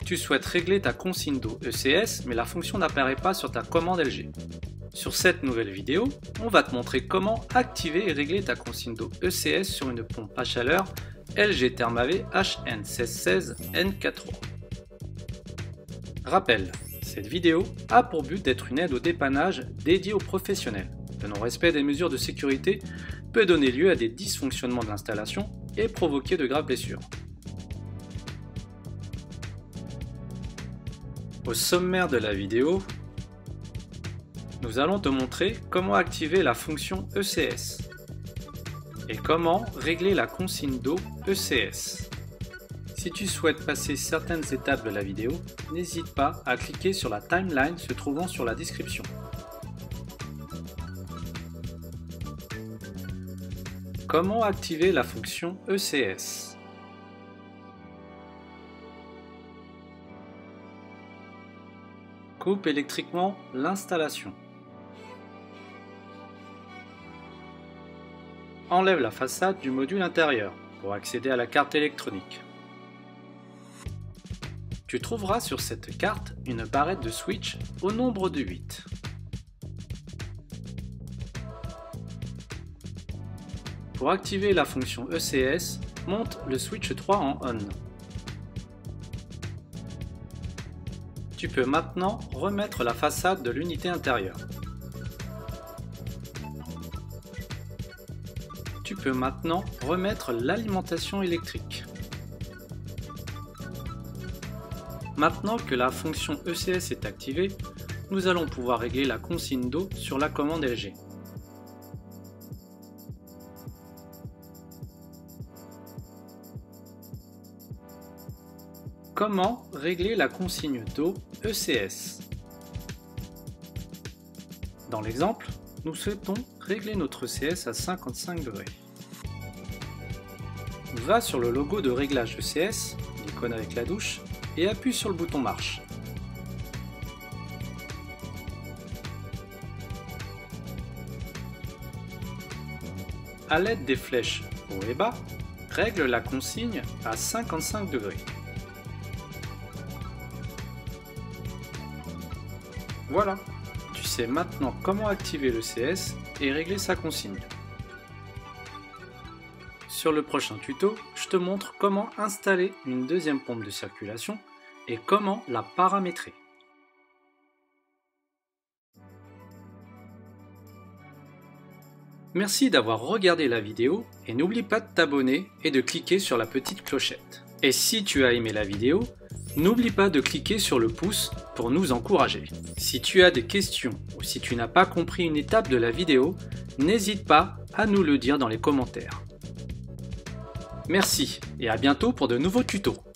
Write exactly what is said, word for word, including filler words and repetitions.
Tu souhaites régler ta consigne d'eau E C S, mais la fonction n'apparaît pas sur ta commande L G. Sur cette nouvelle vidéo, on va te montrer comment activer et régler ta consigne d'eau E C S sur une pompe à chaleur L G Thermave H N un six un six N quatre trois. Rappel, cette vidéo a pour but d'être une aide au dépannage dédiée aux professionnels. Le non-respect des mesures de sécurité peut donner lieu à des dysfonctionnements de l'installation et provoquer de graves blessures. Au sommaire de la vidéo, nous allons te montrer comment activer la fonction E C S et comment régler la consigne d'eau E C S. Si tu souhaites passer certaines étapes de la vidéo, n'hésite pas à cliquer sur la timeline se trouvant sur la description. Comment activer la fonction E C S? Coupe électriquement l'installation. Enlève la façade du module intérieur pour accéder à la carte électronique. Tu trouveras sur cette carte une barrette de switch au nombre de huit. Pour activer la fonction E C S, monte le switch trois en On. Tu peux maintenant remettre la façade de l'unité intérieure. Tu peux maintenant remettre l'alimentation électrique. Maintenant que la fonction E C S est activée, nous allons pouvoir régler la consigne d'eau sur la commande L G. Comment régler la consigne d'eau E C S? Dans l'exemple, nous souhaitons régler notre E C S à cinquante-cinq degrés. Va sur le logo de réglage E C S, l'icône avec la douche, et appuie sur le bouton marche. À l'aide des flèches haut et bas, règle la consigne à cinquante-cinq degrés. Voilà, tu sais maintenant comment activer le C S et régler sa consigne. Sur le prochain tuto, je te montre comment installer une deuxième pompe de circulation et comment la paramétrer. Merci d'avoir regardé la vidéo et n'oublie pas de t'abonner et de cliquer sur la petite clochette. Et si tu as aimé la vidéo, n'oublie pas de cliquer sur le pouce pour nous encourager. Si tu as des questions ou si tu n'as pas compris une étape de la vidéo, n'hésite pas à nous le dire dans les commentaires. Merci et à bientôt pour de nouveaux tutos.